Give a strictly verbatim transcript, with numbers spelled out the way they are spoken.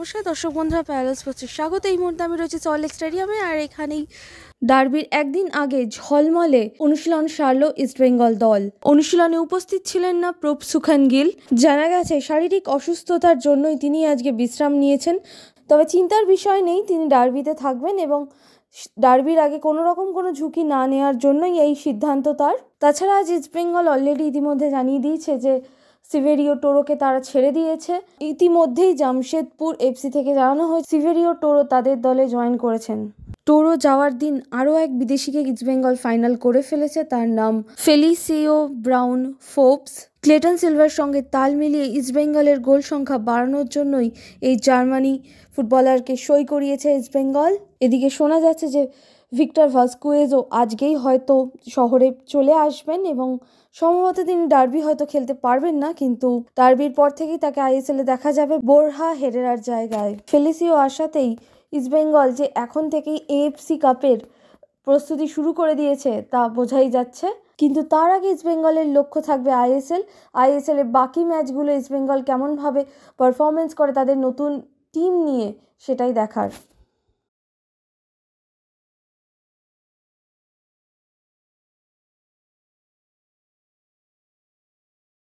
নমস্কার দর্শক বন্ধুরা, প্যারালাল স্পোর্টসে স্বাগত। এই মুহূর্তে আমি রয়েছি সল্টলেক স্টেডিয়ামে, আর এখানেই ডার্বির একদিন আগে ঝলমলে অনুশীলন সারল ইস্টবেঙ্গল দল। অনুশীলনে উপস্থিত ছিলেন না প্রভ সুখান গিল। জানা গেছে শারীরিক অসুস্থতার জন্যই তিনি আজকে বিশ্রাম নিয়েছেন। তবে চিন্তার বিষয় নেই, তিনি ডার্বিতে থাকবেন এবং ডার্বির আগে কোনো রকম কোনো ঝুঁকি না নেওয়ার জন্যই এই সিদ্ধান্ত তার। তাছাড়া আজ ইস্টবেঙ্গল অলরেডি ইতিমধ্যে জানিয়ে দিয়েছে যে সিভেরিও টোরোকে তারা ছেড়ে দিয়েছে। ইতিমধ্যেই জামশেদপুর এফসি থেকে জানানো হয়েছে সিভেরিও টোরো তাদের দলে জয়েন করেছেন। টোরো যাওয়ার দিন আরও এক বিদেশিকে ইস্টবেঙ্গল ফাইনাল করে ফেলেছে, তার নাম ফেলিসিও ব্রাউন ফোর্বস। ক্লেটন সিলভার সঙ্গে তাল মিলিয়ে ইস্টবেঙ্গলের গোল সংখ্যা বাড়ানোর জন্যই এই জার্মানি ফুটবলারকে সই করিয়েছে ইস্টবেঙ্গল। এদিকে শোনা যাচ্ছে যে ভিক্টর ভাস্কুয়েজও আজকেই হয়তো শহরে চলে আসবেন এবং সম্ভবত তিনি ডার্বি হয়তো খেলতে পারবেন না, কিন্তু ডার্বির পর থেকেই তাকে আইএসএলে দেখা যাবে বোরহা হেরেরার জায়গায়। ফেলিসিও আসাতেই ইস্টবেঙ্গল যে এখন থেকেই এএফসি কাপের প্রস্তুতি শুরু করে দিয়েছে তা বোঝাই যাচ্ছে। কিন্তু তার আগে ইস্টবেঙ্গলের লক্ষ্য থাকবে আইএসএল। আইএসএল এর বাকি ম্যাচগুলো ইস্টবেঙ্গল কেমনভাবে পারফরমেন্স করে তাদের নতুন টিম নিয়ে, সেটাই দেখার।